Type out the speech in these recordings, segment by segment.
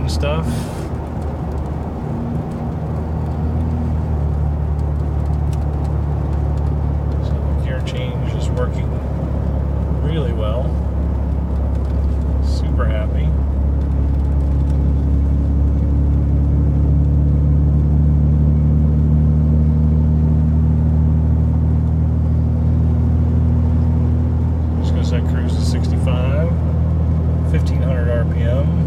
fun stuff. So the gear change is working really well. Super happy. Just goes that cruise to 65, 1500 RPM.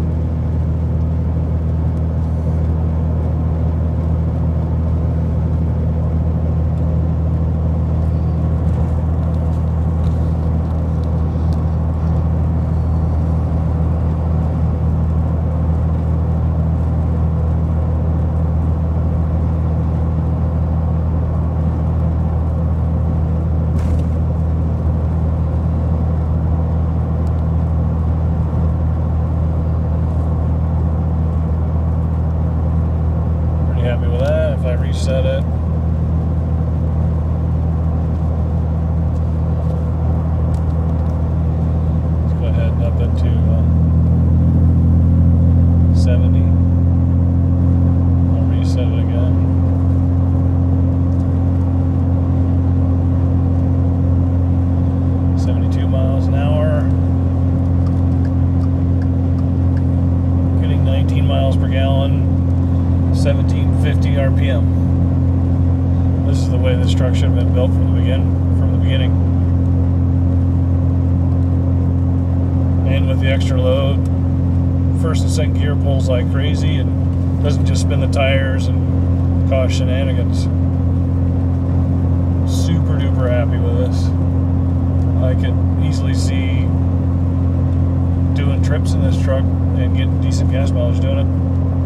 Happy with that. If I reset it, let's go ahead and up into 70. I'll reset it again. $72 miles an hour. Getting 19 miles per gallon. 1750 RPM. This is the way this truck should have been built from the beginning. And with the extra load, first and second gear pulls like crazy and doesn't just spin the tires and cause shenanigans. Super duper happy with this. I could easily see doing trips in this truck and getting decent gas mileage doing it.